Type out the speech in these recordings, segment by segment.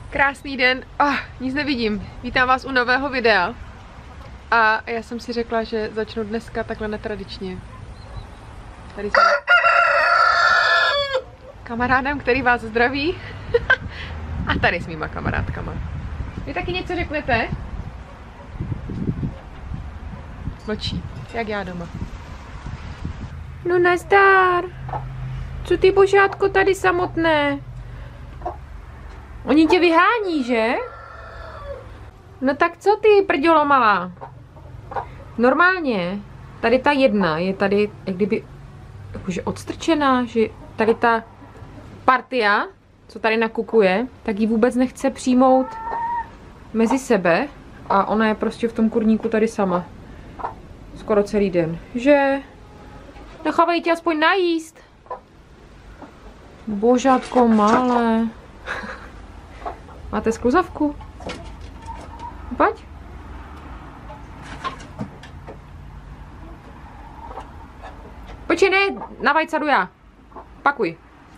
Krásný den, nic nevidím. Vítám vás u nového videa. A já jsem si řekla, že začnu dneska takhle netradičně. Tady jsem kamarádem, který vás zdraví. A tady s mýma kamarádkama. Vy taky něco řeknete? Mlčí, jak já doma. No nazdar. Co ty, božátko, tady samotné? Oni tě vyhání, že? No tak co ty, prdělo malá? Normálně, tady ta jedna je tady, jak kdyby, jakože odstrčená, že tady ta partia, co tady nakukuje, tak ji vůbec nechce přijmout mezi sebe a ona je prostě v tom kurníku tady sama. Skoro celý den, že? Nechávají tě aspoň najíst. Božátko malé. Máte skluzavku? Pojď. Počkej, ne, na vajca jdu já. Pakuj.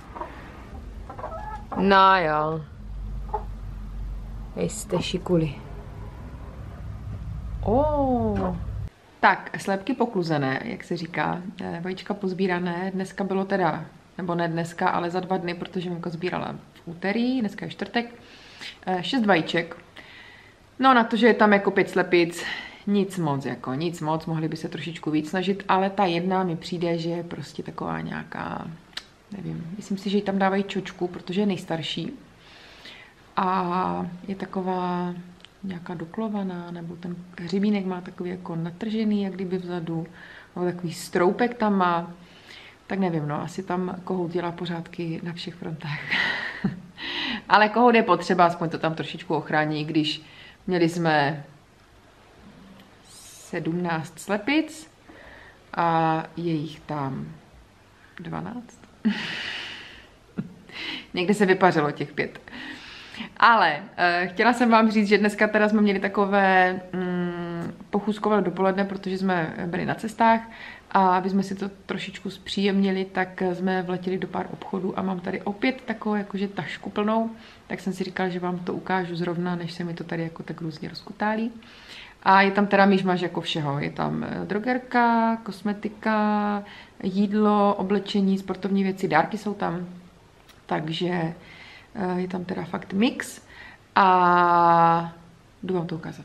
No jo. Jste šikuli. Tak, slépky pokluzené, jak se říká. Vajíčka pozbírané. Dneska bylo teda, nebo ne dneska, ale za 2 dny, protože Mimka sbírala v úterý, dneska je čtvrtek. 6 vajíček. No na to, že je tam jako 5 slepic, nic moc, mohli by se trošičku víc snažit, ale ta jedna mi přijde, že je prostě taková nějaká, nevím, myslím si, že ji tam dávají čočku, protože je nejstarší. A je taková nějaká doklovaná, nebo ten hřebínek má takový jako natržený, jak kdyby vzadu, nebo takový stroupek tam má. Tak nevím, no, asi tam kohout dělá pořádky na všech frontách. Ale kohout je potřeba, aspoň to tam trošičku ochrání, když měli jsme 17 slepic a je jich tam 12. Někde se vypařilo těch 5. Ale chtěla jsem vám říct, že dneska teda jsme měli takové pochůzkové dopoledne, protože jsme byli na cestách a aby jsme si to trošičku zpříjemnili, tak jsme vletěli do pár obchodů a mám tady opět takovou jakože tašku plnou, tak jsem si říkala, že vám to ukážu zrovna, než se mi to tady jako tak různě rozkutálí. A je tam teda míšmaž jako všeho, je tam drogerka, kosmetika, jídlo, oblečení, sportovní věci, dárky jsou tam, takže je tam teda fakt mix a jdu vám to ukázat.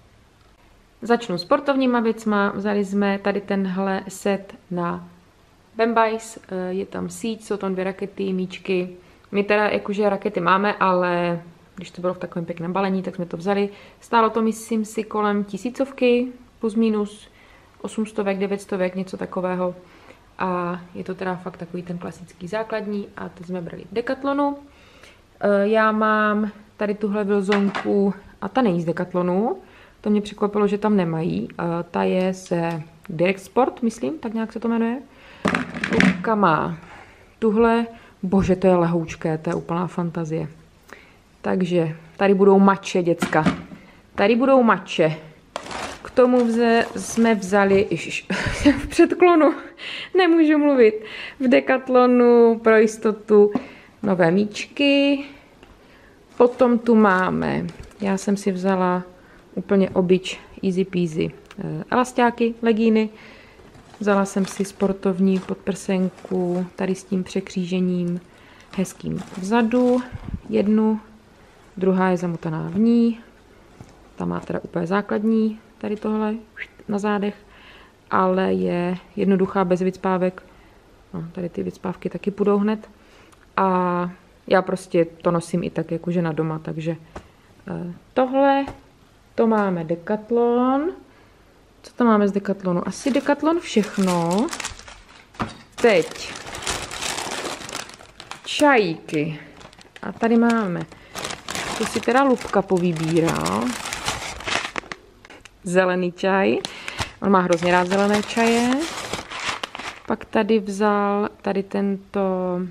Začnu sportovníma věcma, vzali jsme tady tenhle set na Bembajs, je tam síť, jsou tam 2 rakety, míčky. My teda jakože rakety máme, ale když to bylo v takovém pěkném balení, tak jsme to vzali. Stálo to, myslím si, kolem 1000, plus minus 800, 900, něco takového. A je to teda fakt takový ten klasický základní a teď jsme brali v Decathlonu. Já mám tady tuhle vilzonku a ta není z Decathlonu. To mě překvapilo, že tam nemají. Ta je ze Direct Sport, myslím, tak nějak se to jmenuje. Tuka má tuhle, bože, to je lehoučké, to je úplná fantazie. Takže tady budou mače, děcka. Tady budou mače. K tomu jsme vzali, v předklonu, nemůžu mluvit, v Decathlonu pro jistotu nové míčky. Potom tu máme, já jsem si vzala úplně obyč, easy peasy, elastáky, legíny. Vzala jsem si sportovní podprsenku, tady s tím překřížením hezkým vzadu. Jednu, druhá je zamotaná v ní. Ta má teda úplně základní, tady tohle na zádech, ale je jednoduchá, bez vycpávek. No, tady ty vycpávky taky půjdou hned. A já prostě to nosím i tak jako žena doma, takže tohle, to máme Decathlon. Co to máme z Decathlonu? Asi Decathlon všechno. Teď čajíky. A tady máme, to si teda Lubka povybíral. Zelený čaj. On má hrozně rád zelené čaje. Pak tady vzal tady tento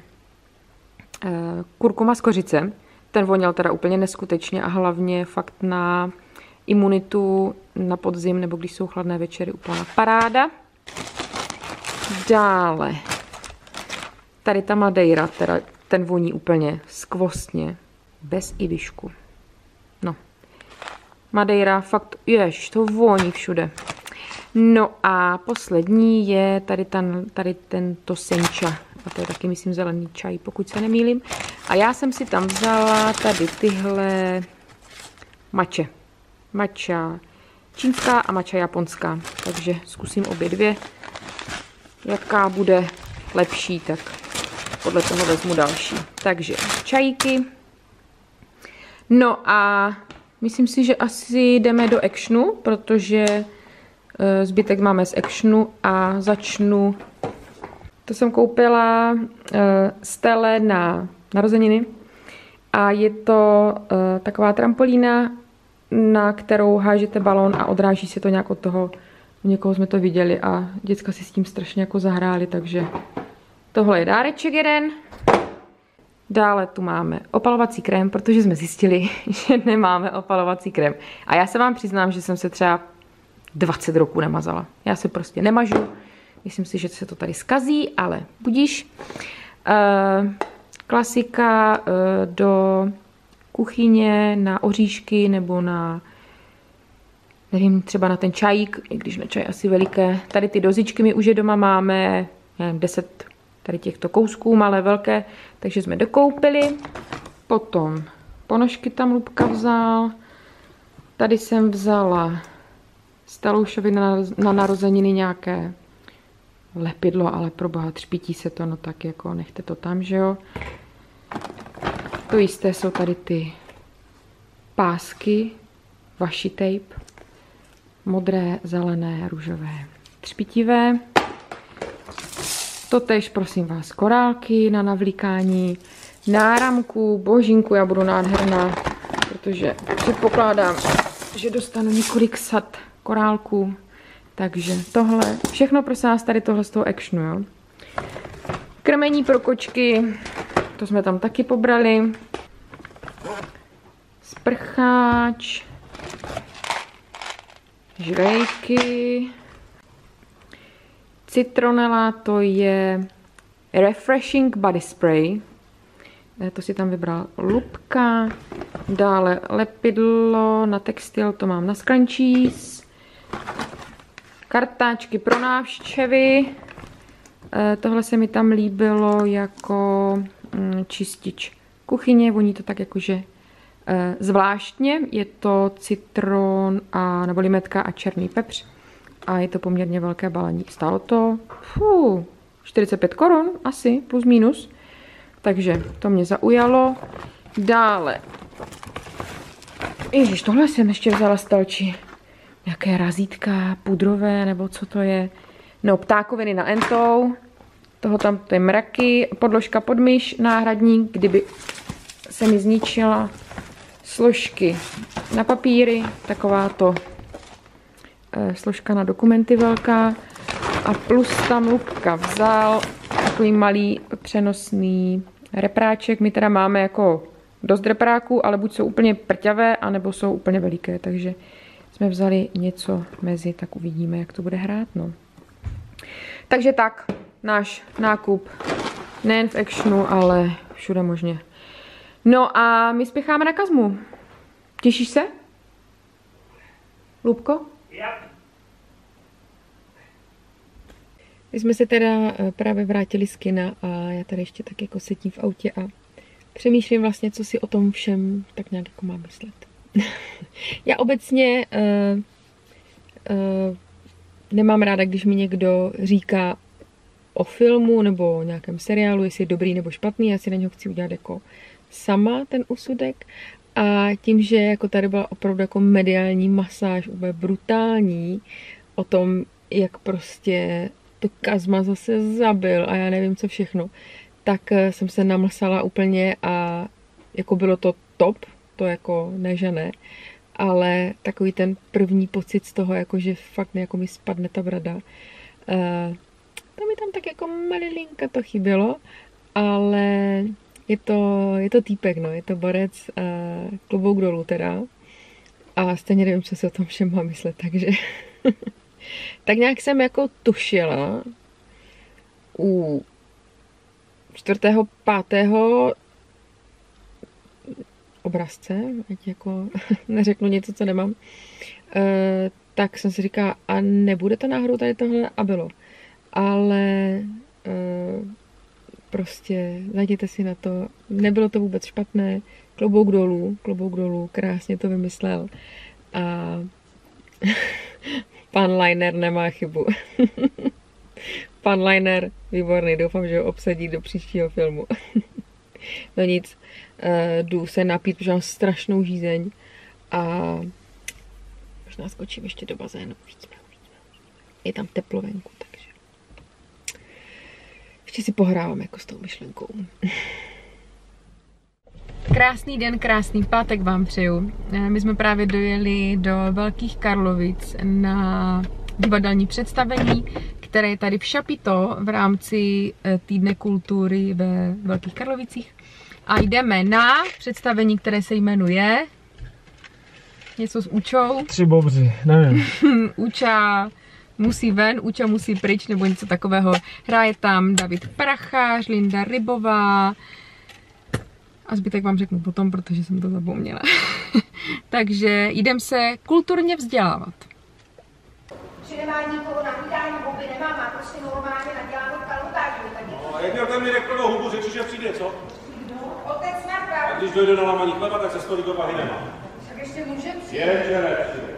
kurkuma z kořice. Ten voněl teda úplně neskutečně a hlavně fakt na imunitu na podzim, nebo když jsou chladné večery, úplná paráda. Dále tady ta Madeira, teda ten voní úplně skvostně, bez ivišku. Madeira, fakt, jež, to voní všude. No a poslední je tady tento sencha. A to je taky, myslím, zelený čaj, pokud se nemýlím. A já jsem si tam vzala tady tyhle matcha. Matcha čínská a matcha japonská. Takže zkusím obě dvě. Jaká bude lepší, tak podle toho vezmu další. Takže čajíky. No a myslím si, že asi jdeme do actionu, protože zbytek máme z actionu a začnu. To jsem koupila Stelle na narozeniny a je to taková trampolína, na kterou hážete balón a odráží se to nějak od toho. U někoho jsme to viděli a děcka si s tím strašně jako zahráli, takže tohle je dáreček jeden. Dále tu máme opalovací krém, protože jsme zjistili, že nemáme opalovací krém. A já se vám přiznám, že jsem se třeba 20 roků nemazala. Já se prostě nemažu. Myslím si, že se to tady skazí, ale budíš. Klasika do kuchyně na oříšky nebo na, nevím, třeba na ten čajík, i když na čaj asi veliké. Tady ty dozičky my už je doma máme, nevím, 10 tady těchto kousků, malé, velké, takže jsme dokoupili. Potom ponožky tam Lubka vzal. Tady jsem vzala Staloušovi na narozeniny nějaké lepidlo, ale proboha, třpítí se to, no tak jako nechte to tam, že jo. To jisté jsou tady ty pásky, washi tape, modré, zelené, růžové, třpítivé. Totéž, prosím vás, korálky na navlíkání, náramku, božinku, já budu nádherná, protože předpokládám, že dostanu několik sad korálků. Takže tohle, všechno prosím vás tady tohle z toho actionu, jo. Krmení pro kočky, to jsme tam taky pobrali. Sprcháč, žrejky, citronela, to je Refreshing Body Spray. To si tam vybral Lubka. Dále lepidlo na textil, to mám na Scrunchies. Kartáčky pro návštěvy. Tohle se mi tam líbilo jako čistič kuchyně. Voní to tak jakože zvláštně. Je to citron a nebo limetka a černý pepř. A je to poměrně velké balení. Stálo to 45 korun asi, plus minus. Takže to mě zaujalo. Dále. Ježiš, tohle jsem ještě vzala z Telči. Nějaké razítka pudrové, nebo co to je. No, ptákoviny na entou. Toho tam to je mraky. Podložka pod myš, náhradník, kdyby se mi zničila. Složky na papíry, takováto složka na dokumenty velká. A plus tam Lubka vzal takový malý přenosný repráček. My teda máme jako dost repráků, ale buď jsou úplně prťavé, anebo jsou úplně veliké, takže jsme vzali něco mezi, tak uvidíme, jak to bude hrát, no. Takže tak, náš nákup nejen v actionu, ale všude možně. No a my spěcháme na Kazmu. Těšíš se? Lubko? Yep. My jsme se teda právě vrátili z kina a já tady ještě tak jako sedím v autě a přemýšlím vlastně, co si o tom všem tak nějak jako mám myslet. Já obecně nemám ráda, když mi někdo říká o filmu nebo o nějakém seriálu, jestli je dobrý nebo špatný, já si na něho chci udělat jako sama ten úsudek. A tím, že jako tady byla opravdu jako mediální masáž, úplně brutální, o tom, jak prostě to Kazma zase zabil a já nevím co všechno, tak jsem se namlsala úplně a jako bylo to top, to jako ne, že ne, ale takový ten první pocit z toho, jako že fakt jako mi spadne ta brada. To mi tam tak jako malilinka to chybělo, ale je to týpek, no, je to borec, klobouk dolů teda. A stejně nevím, co si o tom všem mám myslet, takže tak nějak jsem jako tušila u 4., 5. obrazce, ať jako neřeknu něco, co nemám, tak jsem si říkala, a nebude to náhodou tady tohle? A bylo. Ale prostě zajděte si na to, nebylo to vůbec špatné, klobouk dolů, krásně to vymyslel a pan Liner nemá chybu. Pan Liner, výborný, doufám, že ho obsadí do příštího filmu. No nic, jdu se napít, protože mám strašnou žízeň a možná skočím ještě do bazénu, uvidíme. Je tam teplo venku, takže ještě si pohrávám jako s tou myšlenkou. Krásný den, krásný pátek vám přeju. My jsme právě dojeli do Velkých Karlovic na divadelní představení, které je tady v Šapito v rámci Týdne kultury ve Velkých Karlovicích. A jdeme na představení, které se jmenuje něco s Učou. Tři bobři, nevím. Uča musí ven, Uča musí pryč, nebo něco takového. Hraje tam David Prachař, Linda Rybová. A zbytek vám řeknu potom, protože jsem to zapomněla. Takže jdem se kulturně vzdělávat. Že nemá nikoho na hlídání huby, nemá, má prostě normálně naděláno kalutážu. No a jak měl ten mi neklnou hubu, řekl, že přijde, co? Otec Marta. A když dojde na lámaní chleba, tak se stolik do pahy nemá. Tak ještě může přijít. Je, že nepřijde.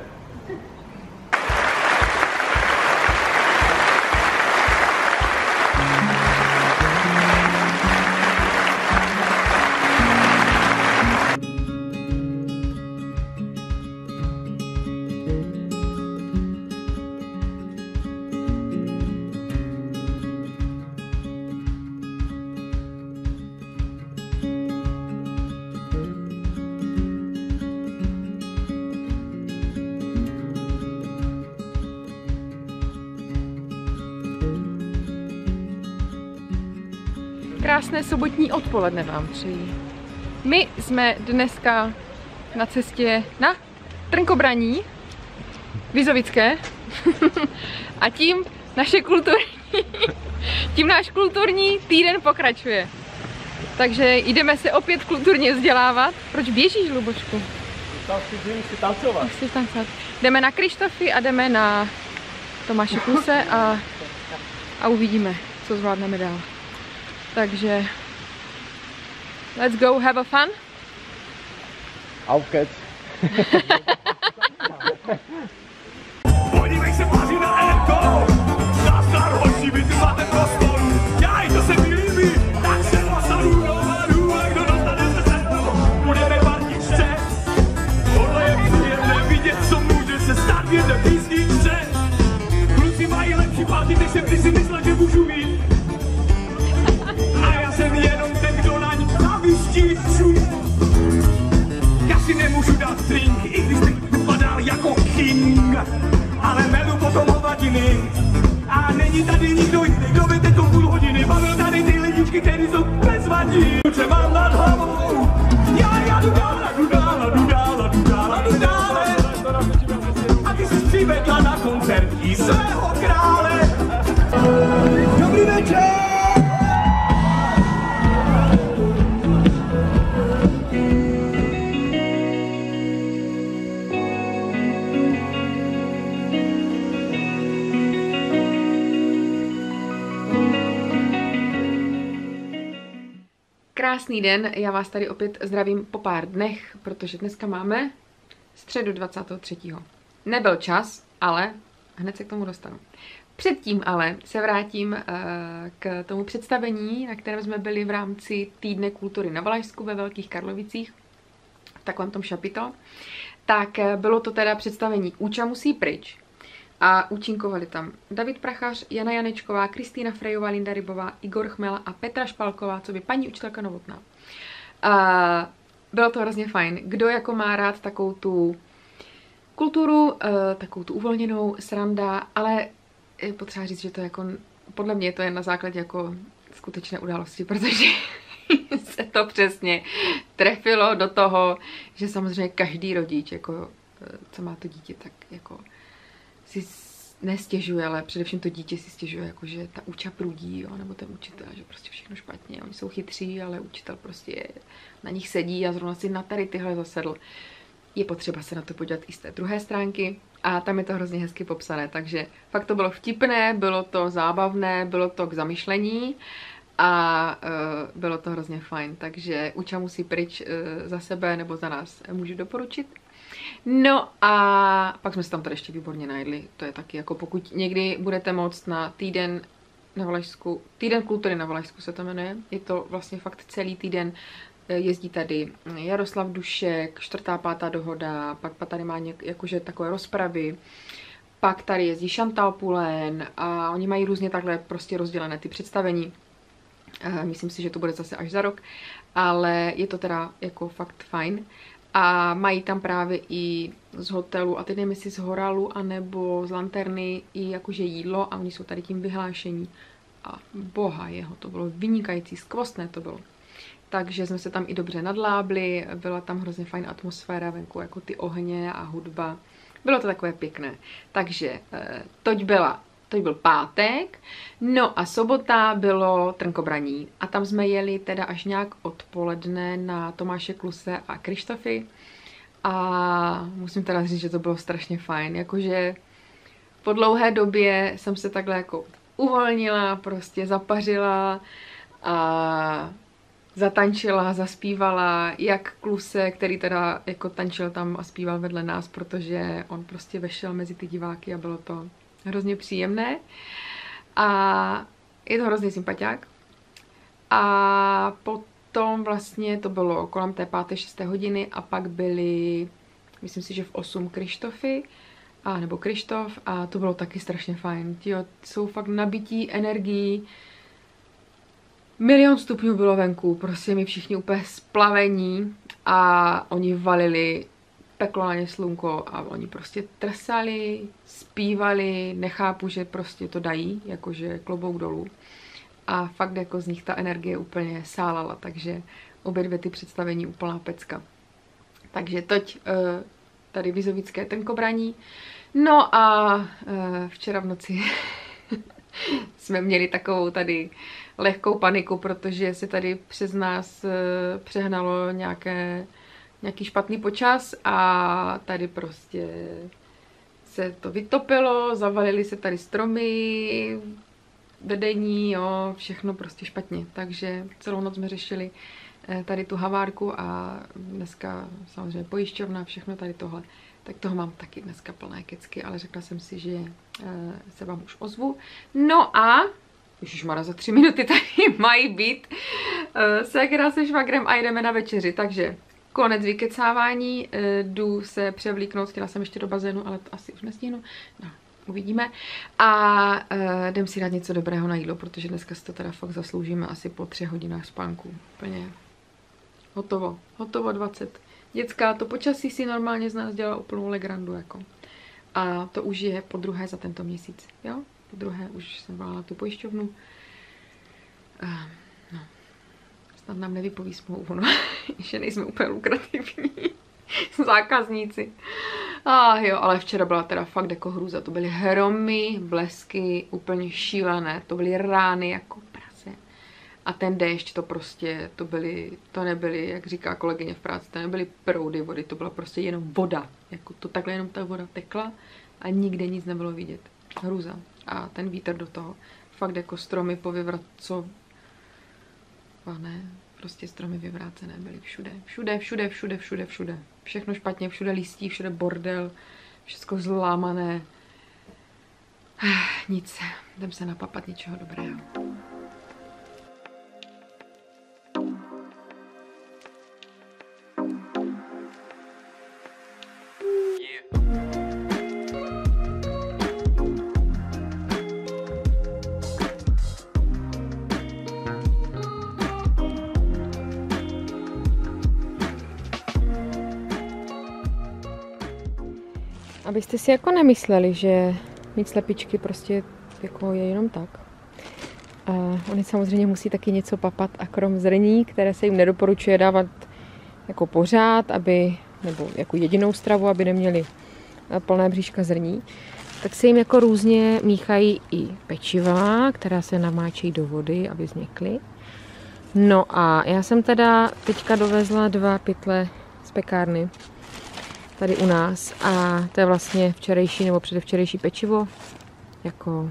Krásné sobotní odpoledne vám přeji. My jsme dneska na cestě na Trnkobraní, Vizovické a tím náš kulturní týden pokračuje. Takže jdeme se opět kulturně vzdělávat. Proč běžíš, Lubočku? Chci tancovat. Chci tancovat. Jdeme na Krištofy a jdeme na Tomáše Kluse a uvidíme, co zvládneme dál. Takže let's go have a fun. Auf geht's. Podívej se, paří na Elko! Nazdar, hoši, vy tu máte prostor! Jaj, to se mi líbí! Tak se nasadu, a kdo dostane se mnou? Budeme partičce! Tohle je příjemné vidět, co může se stát v jedné písničce! Kluci mají lepší party, než jsem kdysi myslel, že můžu mít! A já jsem jenom ten, kdo na ní zaviští čum. Já si nemůžu dát drink, i když bych vypadal jako king. Ale medu potom hovadiny. A není tady nikdo jiný, kdo by teď půl hodiny bavil tady ty lidičky, který jsou bezvadí. Co mám nad hlavou? Já jdu dál, jdu dál, jdu dál, jdu dál, jdu dále. A ty jsi přivedla na koncert i svého krále. Dobrý večer! Krásný den, já vás tady opět zdravím po pár dnech, protože dneska máme středu 23. Nebyl čas, ale hned se k tomu dostanu. Předtím ale se vrátím k tomu představení, na kterém jsme byli v rámci Týdne kultury na Valašsku ve Velkých Karlovicích, v takovém tom Šapito. Tak bylo to teda představení Uča musí pryč. A účinkovali tam David Prachař, Jana Janečková, Kristýna Frejová, Linda Rybová, Igor Chmela a Petra Špalková, co by paní učitelka Novotná. Bylo to hrozně fajn. Kdo jako má rád takovou tu kulturu, takovou tu uvolněnou, sranda, ale je potřeba říct, že to jako, podle mě to je na základě jako skutečné události, protože se to přesně trefilo do toho, že samozřejmě každý rodič, jako, co má to dítě, tak jako si nestěžuje, ale především to dítě si stěžuje, jakože ta uča prudí, jo, nebo ten učitel, že prostě všechno špatně. Oni jsou chytří, ale učitel prostě na nich sedí a zrovna si na tady tyhle zasedl. Je potřeba se na to podívat i z té druhé stránky a tam je to hrozně hezky popsané, takže fakt to bylo vtipné, bylo to zábavné, bylo to k zamyšlení a bylo to hrozně fajn, takže uča musí pryč za sebe nebo za nás můžu doporučit. No a pak jsme se tam tady ještě výborně najedli, to je taky jako pokud někdy budete moct na týden na Valašsku, týden kultury na Valašsku se to jmenuje, je to vlastně fakt celý týden, jezdí tady Jaroslav Dušek, 4. 5. dohoda, pak tady má jakože takové rozpravy, pak tady jezdí Chantal Poulain a oni mají různě takhle prostě rozdělené ty představení. Myslím si, že to bude zase až za rok, ale je to teda jako fakt fajn. A mají tam právě i z hotelu, a teď nevím, jestli z Horalu, anebo z Lanterny, i jakože jídlo a oni jsou tady tím vyhlášení. A boha jeho, to bylo vynikající, skvostné to bylo. Takže jsme se tam i dobře nadlábli, byla tam hrozně fajn atmosféra venku, jako ty ohně a hudba. Bylo to takové pěkné. Takže toť byl pátek, no a sobota bylo trnkobraní. A tam jsme jeli teda až nějak odpoledne na Tomáše Kluse a Krištofy. A musím teda říct, že to bylo strašně fajn. Jakože po dlouhé době jsem se takhle jako uvolnila, prostě zapařila a zatančila, zaspívala, jak Kluse, který teda jako tančil tam a zpíval vedle nás, protože on prostě vešel mezi ty diváky a bylo to hrozně příjemné. A je to hrozně sympatiák. A potom vlastně to bylo kolem té 5. 6. hodiny a pak byly, myslím si, že v 8 Krištofy, nebo Krištof a to bylo taky strašně fajn. Tíjo, jsou fakt nabití energií. 1 000 000 stupňů bylo venku, prostě my všichni úplně splavení a oni valili, peklo na ně slunko a oni prostě trsali, zpívali, nechápu, že prostě to dají, jakože klobouk dolů. A fakt jako z nich ta energie úplně sálala, takže obě dvě ty představení úplná pecka. Takže toť tady vizovické trnkobraní. No a včera v noci jsme měli takovou tady lehkou paniku, protože se tady přes nás přehnalo nějaký špatný počas a tady prostě se to vytopilo, zavalily se tady stromy, vedení, jo, všechno prostě špatně. Takže celou noc jsme řešili tady tu havárku a dneska samozřejmě pojišťovna, všechno tady tohle. Tak toho mám taky dneska plné kecky, ale řekla jsem si, že se vám už ozvu. No a ježišmarja, za 3 minuty tady mají být ségra se švagrem a jdeme na večeři, takže konec vykecávání, jdu se převlíknout, chtěla jsem ještě do bazénu, ale to asi už nestihnu, no, uvidíme. A jdem si dát něco dobrého na jídlo, protože dneska si to teda fakt zasloužíme asi po 3 hodinách spánku, úplně hotovo 20. Děcka, to počasí si normálně z nás dělá úplnou legrandu, jako. A to už je po druhé za tento měsíc, jo? Po druhé už jsem volala na tu pojišťovnu. No, snad nám nevypoví smlouvu, no, že nejsme úplně lukrativní zákazníci. Jo, ale včera byla teda fakt jako hrůza, to byly hromy, blesky, úplně šílené, to byly rány jako prase. A ten déšť, to prostě, to nebyly, jak říká kolegyně v práci, to nebyly proudy vody, to byla prostě jenom voda. Jako to takhle jenom ta voda tekla a nikde nic nebylo vidět. Hrůza. A ten vítr do toho. Fakt jako stromy povyvracované. Prostě stromy vyvrácené byly všude. Všechno špatně, všude listí, všude bordel, všechno zlámané. Nic. Jdem se napapat něčeho dobrého. Abyste si jako nemysleli, že mít slepičky prostě jako je jenom tak. A oni samozřejmě musí taky něco papat a krom zrní, které se jim nedoporučuje dávat jako pořád, nebo jako jedinou stravu, aby neměli plné bříška zrní, tak se jim jako různě míchají i pečiva, která se namáčejí do vody, aby vznikly. No a já jsem teda teďka dovezla 2 pytle z pekárny tady u nás a to je vlastně včerejší nebo předevčerejší pečivo. Jako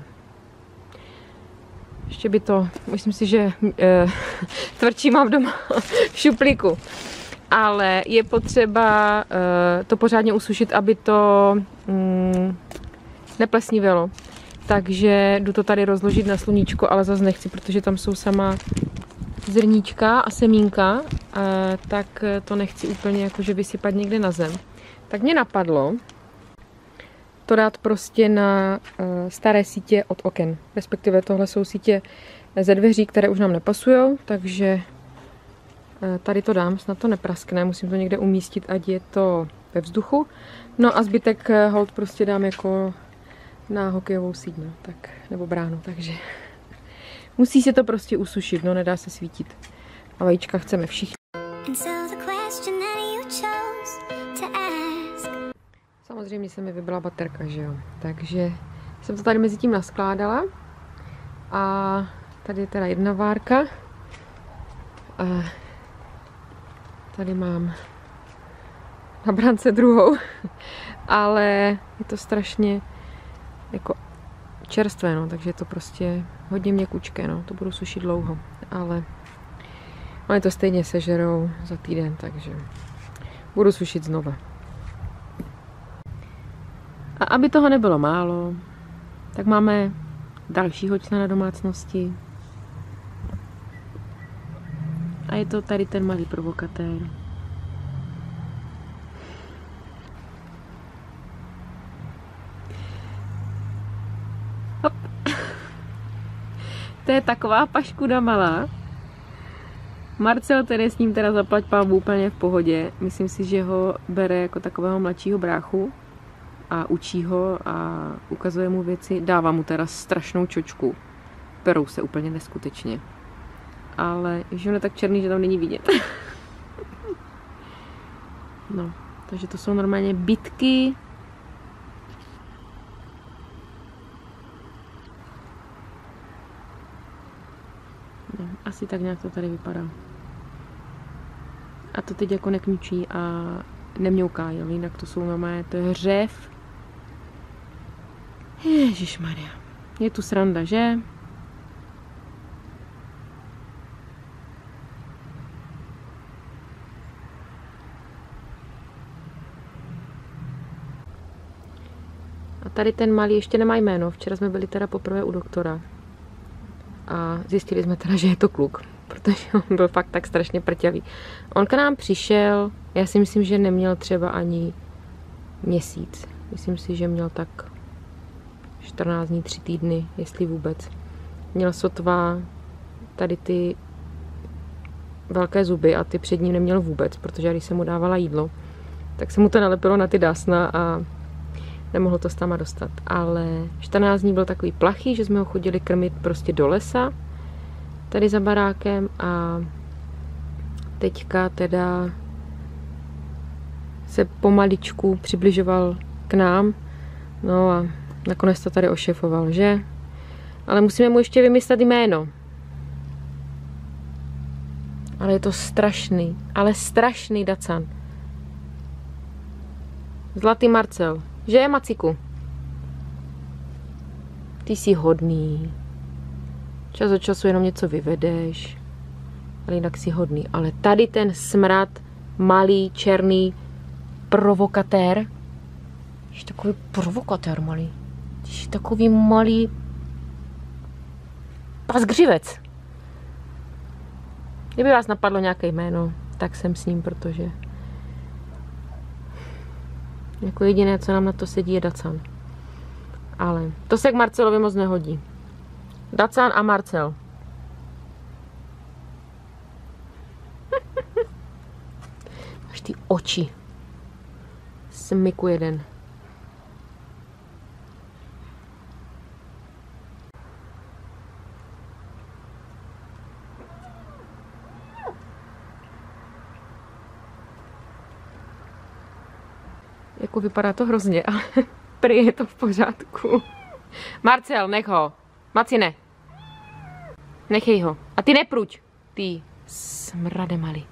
ještě by to, myslím si, že tvrdší mám doma v šuplíku. Ale je potřeba to pořádně usušit, aby to neplesnívelo. Takže jdu to tady rozložit na sluníčko, ale zase nechci, protože tam jsou sama zrníčka a semínka, tak to nechci úplně jakože vysypat někde na zem. Tak mě napadlo to dát prostě na staré sítě od oken. Respektive tohle jsou sítě ze dveří, které už nám nepasují, takže tady to dám, snad to nepraskne, musím to někde umístit, ať je to ve vzduchu. No a zbytek hold prostě dám jako na hokejovou síť, no, tak, nebo bránu, takže musí se to prostě usušit, no nedá se svítit. A vajíčka chceme všichni. Samozřejmě se mi vybila baterka, že jo, takže jsem to tady mezi tím naskládala a tady je teda jedna várka a tady mám na brance druhou, ale je to strašně jako čerstvé, no, takže je to prostě hodně měkučké, no, to budu sušit dlouho, ale oni to stejně sežerou za týden, takže budu sušit znova. A aby toho nebylo málo, tak máme dalšího člena domácnosti. A je to tady ten malý provokatér. Hop. To je taková paškuda malá. Marcel, který s ním teda zaplať pánbůh úplně v pohodě. Myslím si, že ho bere jako takového mladšího bráchu a učí ho a ukazuje mu věci. Dává mu teda strašnou čočku. Perou se úplně neskutečně. Ale že on je tak černý, že tam není vidět. No, takže to jsou normálně bitky. No, asi tak nějak to tady vypadá. A to teď jako nekňučí a nemňouká, jo? Jinak to jsou normálně, to je hřev. Ježišmarja. Je tu sranda, že? A tady ten malý ještě nemá jméno. Včera jsme byli teda poprvé u doktora. A zjistili jsme teda, že je to kluk. Protože on byl fakt tak strašně prťavý. On k nám přišel, já si myslím, že neměl třeba ani měsíc. Myslím si, že měl tak 14 dní, 3 týdny, jestli vůbec. Měl sotva tady ty velké zuby a ty před ním neměl vůbec, protože když se mu dávala jídlo, tak se mu to nalepilo na ty dásna a nemohl to sama dostat. Ale 14 dní byl takový plachý, že jsme ho chodili krmit prostě do lesa, tady za barákem a teďka teda se pomaličku přibližoval k nám. No a nakonec to tady ošefoval, že? Ale musíme mu ještě vymyslet jméno. Ale je to strašný, ale strašný dacan. Zlatý Marcel. Že, Maciku? Ty jsi hodný. Čas od času jenom něco vyvedeš. Ale jinak jsi hodný. Ale tady ten smrad, malý, černý provokatér. Jsi takový provokatér malý. Jsi takový malý pasgřivec. Kdyby vás napadlo nějaké jméno, tak jsem s ním, protože jako jediné, co nám na to sedí, je Dacan. Ale to se k Marcelovi moc nehodí. Dacan a Marcel. Máš ty oči. Smyku jeden. Jako vypadá to hrozně, ale prý je to v pořádku. Marcel, nech ho. Macine. Nechej ho. A ty nepruď. Ty smrade malý.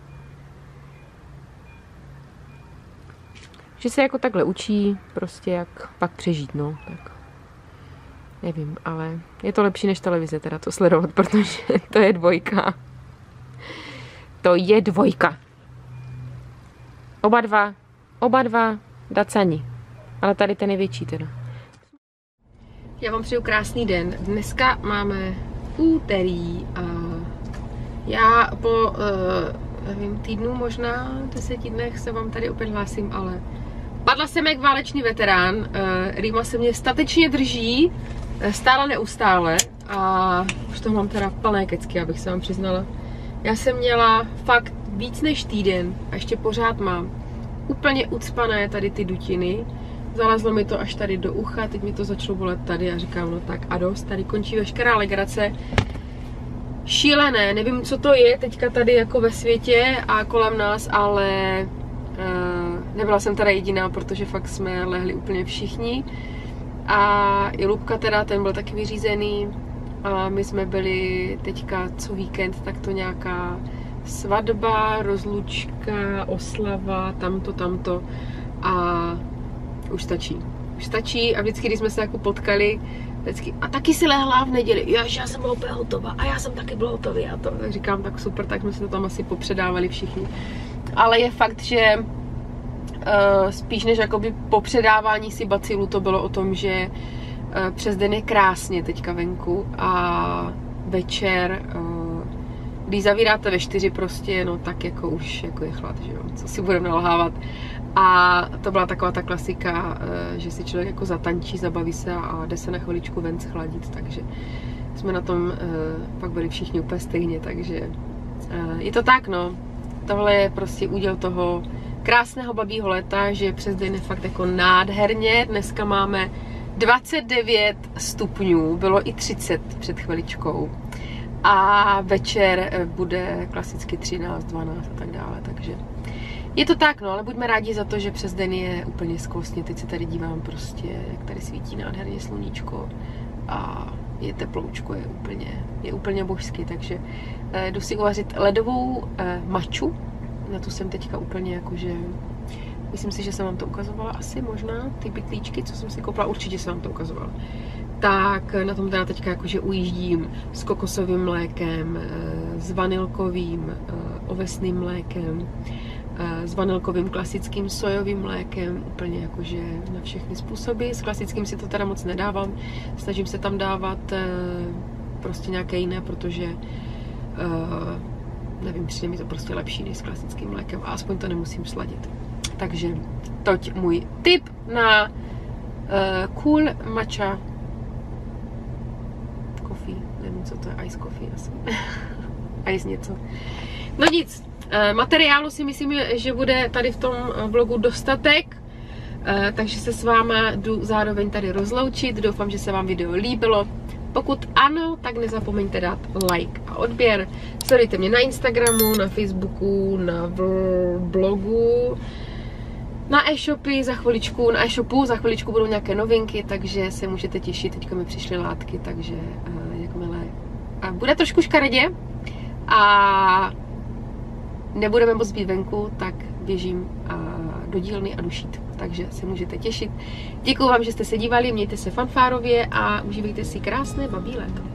Že se jako takhle učí, prostě jak pak přežít, no, tak nevím, ale je to lepší než televize teda to sledovat, protože to je 2. To je 2. Oba dva dacani, ale tady ten je větší teda. Já vám přeju krásný den. Dneska máme úterý a já po, nevím, týdnu, možná 10 dnech se vám tady opět hlásím, ale padla jsem jak válečný veterán, Rýma se mě statečně drží, stále neustále a už to mám teda plné kecky, abych se vám přiznala. Já jsem měla fakt víc než týden a ještě pořád mám úplně ucpané tady ty dutiny. Zalezlo mi to až tady do ucha, teď mi to začalo bolet tady a říkám, no tak a dost, tady končí veškerá legrace. Šílené, nevím, co to je teďka tady jako ve světě a kolem nás, ale nebyla jsem teda jediná, protože fakt jsme lehli úplně všichni. A i Lubka teda, ten byl taky vyřízený a my jsme byli teďka co víkend, tak to nějaká svatba, rozlučka, oslava, tamto a už stačí a vždycky, když jsme se jako potkali, vždycky, a taky si lehla v neděli, já jsem byla úplně hotová a já jsem taky byla hotový a to, tak říkám, tak super, tak jsme se to tam asi popředávali všichni. Ale je fakt, že spíš než jakoby popředávání si bacilů, to bylo o tom, že přes den je krásně teďka venku a večer, když zavíráte ve 4 prostě, no tak jako už jako je chlad, že jo, co si budeme nalhávat. A to byla taková ta klasika, že si člověk jako zatančí, zabaví se a jde se na chviličku ven schladit, takže jsme na tom pak byli všichni úplně stejně, takže je to tak, no. Tohle je prostě úděl toho krásného babího léta, že přes den je fakt jako nádherně. Dneska máme 29 stupňů, bylo i 30 před chviličkou. A večer bude klasicky 13, 12 a tak dále, takže je to tak, no, ale buďme rádi za to, že přes den je úplně skvostně. Teď se tady dívám prostě, jak tady svítí nádherně sluníčko a je teploučko, je úplně božský, takže jdu si uvařit ledovou maču. Na tu jsem teďka úplně jakože, myslím si, že jsem vám to ukazovala asi možná, ty pytlíčky, co jsem si koupila, určitě jsem vám to ukazovala. Tak na tom teda teďka jakože ujíždím s kokosovým mlékem, s vanilkovým, ovesným mlékem, s vanilkovým klasickým sojovým mlékem, úplně jakože na všechny způsoby. S klasickým si to teda moc nedávám, snažím se tam dávat prostě nějaké jiné, protože nevím, přijde mi to prostě lepší než s klasickým mlékem a aspoň to nemusím sladit. Takže toť můj tip na cool matcha coffee, nevím, co to je, ice coffee asi. Ice něco. No nic, materiálu si myslím, že bude tady v tom vlogu dostatek, takže se s váma jdu zároveň tady rozloučit. Doufám, že se vám video líbilo. Pokud ano, tak nezapomeňte dát like a odběr. Sledujte mě na Instagramu, na Facebooku, na blogu, na e-shopy na e-shopu za chviličku budou nějaké novinky, takže se můžete těšit. Teďka mi přišly látky, takže jakmile bude trošku škaredě a nebudeme moc být venku, tak běžím do dílny a jdu šít. Takže se můžete těšit. Děkuju vám, že jste se dívali, mějte se fanfárově a užívejte si krásné babí léto.